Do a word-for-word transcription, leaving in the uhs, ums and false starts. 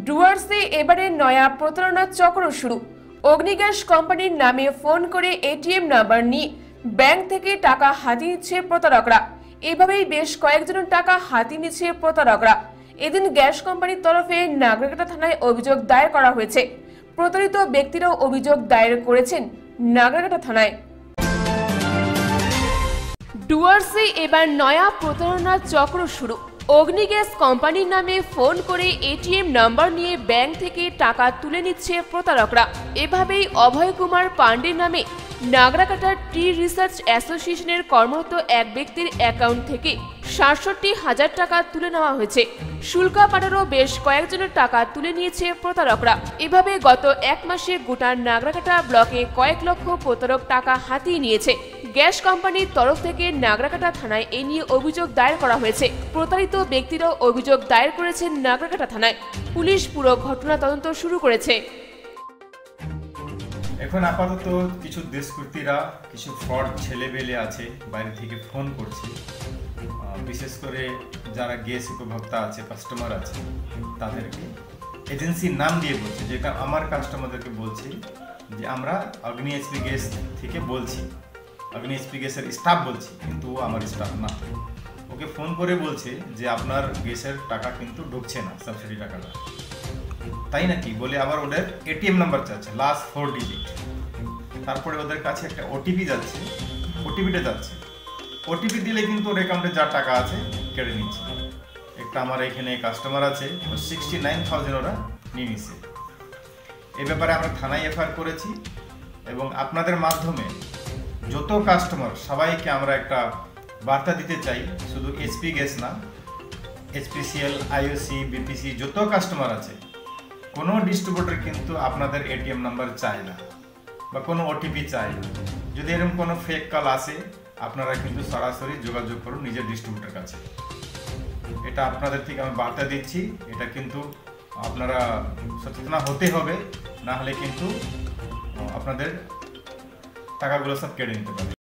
ডুয়ার্সে এবারে নয়া প্রতারণার চক্র শুরু। অগ্নিগ্যাস কোম্পানির নামে ফোন করে এটিএম নাম্বার নিয়ে ব্যাংক থেকে টাকা হাতিয়ে নিচ্ছে প্রতারকরা। এভাবেই বেশ কয়েকজনের টাকা হাতিয়ে নিচ্ছে প্রতারকরা। এদিন গ্যাস কোম্পানির তরফে নাগরাকাটা থানায় অভিযোগ দায়ের করা হয়েছে। প্রতারিত ব্যক্তিরাও অভিযোগ দায়ের করেছেন নাগরাকাটা থানায়। ডুয়ার্সে এবার নয়া প্রতারণার চক্র শুরু। অগ্নিগ্যাস কোম্পানির নামে ফোন করে এটিএম নাম্বার নিয়ে ব্যাংক থেকে টাকা তুলে নিচ্ছে প্রতারকরা। এভাবেই অভয় কুমার পান্ডের নামে নাগরাকাটা টি রিসার্চ অ্যাসোসিয়েশনের কর্মরত এক ব্যক্তির অ্যাকাউন্ট থেকে সাতষট্টি হাজার টাকা তুলে নেওয়া হয়েছে। শুল্কাপাড়ারও বেশ কয়েকজনের টাকা তুলে নিয়েছে প্রতারকরা। এভাবে গত এক মাসে গোটা নাগরাকাটা ব্লকে কয়েক লক্ষ প্রতারক টাকা হাতিয়ে নিয়েছে। গ্যাস কোম্পানির তরফ থেকে নাগরাকাটা থানায় এ নিয়ে অভিযোগ দায়ের করা হয়েছে। প্রতারিত ব্যক্তিরাও অভিযোগ দায়ের করেছেন নাগরাকাটা থানায়। পুলিশ পুরো ঘটনা তদন্ত শুরু করেছে। এখন আপাতত কিছু দেশকর্তীরা, কিছু ফ্রড ছেলেবেলে আছে, বাইরে থেকে ফোন করছে। বিশেষ করে যারা গ্যাস উপভোক্তা আছে, কাস্টমার আছে, তাদেরকে এজেন্সির নাম দিয়ে বলছে, যেটা আমার কাস্টমারদেরকে বলছি যে আমরা অগ্নি এইচপি গ্যাস থেকে বলছি, অগ্নি এইচপি গ্যাসের স্টাফ বলছি, কিন্তু ও আমার স্টাফ না। ওকে ফোন করে বলছে যে আপনার গ্যাসের টাকা কিন্তু ঢুকছে না, সাবসিডি টাকাটা। তাই নাকি বলে আবার ওদের এটিএম নাম্বার চাচ্ছে, লাস্ট ফোর ডিজিট। তারপরে ওদের কাছে একটা ওটিপি যাচ্ছে, ওটিপিটা যাচ্ছে। ওটিপি দিলে কিন্তু ওর অ্যাকাউন্টে যা টাকা আছে কেটে নিচ্ছে। একটা আমার এখানে কাস্টমার আছে, সিক্সটি নাইন থাউজেন্ড ওরা নিয়ে নিচ্ছে। এই ব্যাপারে আমরা থানায় এফআইআর করেছি এবং আপনাদের মাধ্যমে যত কাস্টমার সবাইকে আমরা একটা বার্তা দিতে চাই, শুধু এইচপি গ্যাস না, এইচপিসিএল, আইওসি, বিপিসি যত কাস্টমার আছে, কোনো ডিস্ট্রিবিউটর কিন্তু আপনাদের এটিএম নাম্বার চায় না বা কোনো ওটিপি চায় না। যদি এরকম কোনো ফেক কল আসে, আপনারা কিন্তু সরাসরি যোগাযোগ করুন নিজের ডিস্ট্রিবিউটর কাছে। এটা আপনাদের থেকে আমি বার্তা দিচ্ছি। এটা কিন্তু আপনারা সচেতন হতে হবে, না হলে কিন্তু আপনাদের টাকাগুলো সব কেড়ে নিতে পারে।